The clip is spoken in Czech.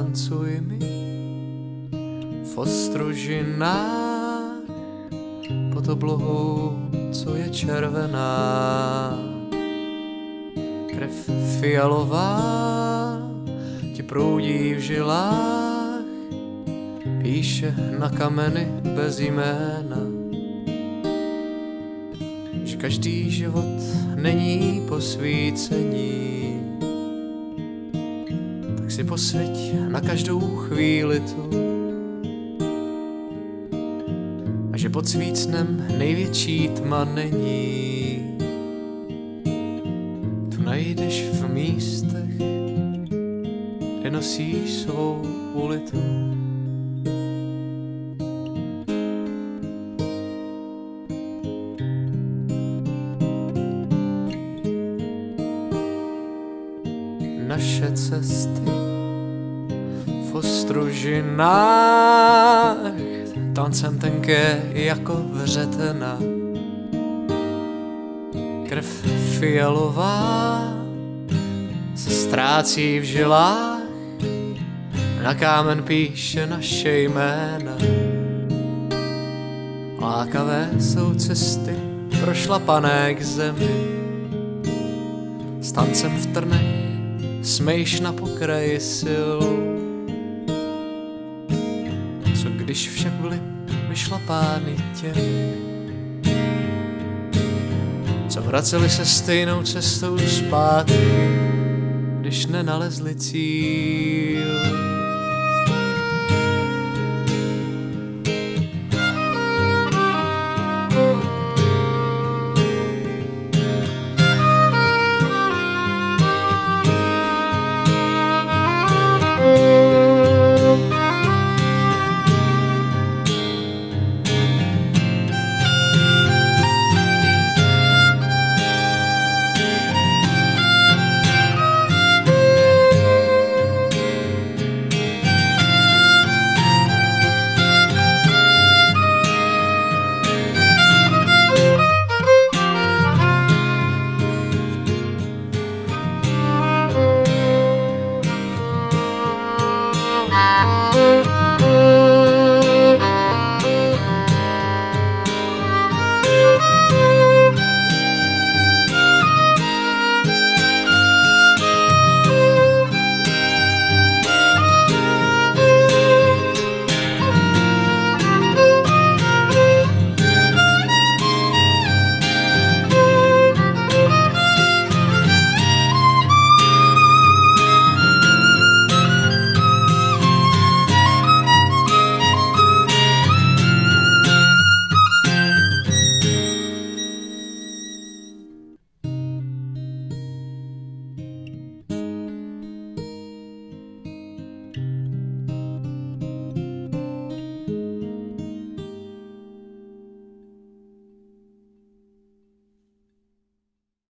zatancuj mi v ostružinách pod oblohou, co je červená. Krev fialová ti proudí v žilách, píše na kameny bez jména, že každý život není posvícení. Tak si posvěť na každou chvíli tu, a že pod svícnem největší tma není. Tu najdeš v místech, kde nosíš svou ulitu. Naše cesty v ostružinách, tancem tenké jako vřetena. Krev fialová se ztrácí v žilách, na kámen píše naše jména. Lákavé jsou cesty prošlapané k zemi, s tancem v trnech smejš na pokraji sil. Co když však byly vyšlapány těmi, co vraceli se stejnou cestou zpátky, když nenalezli cíl.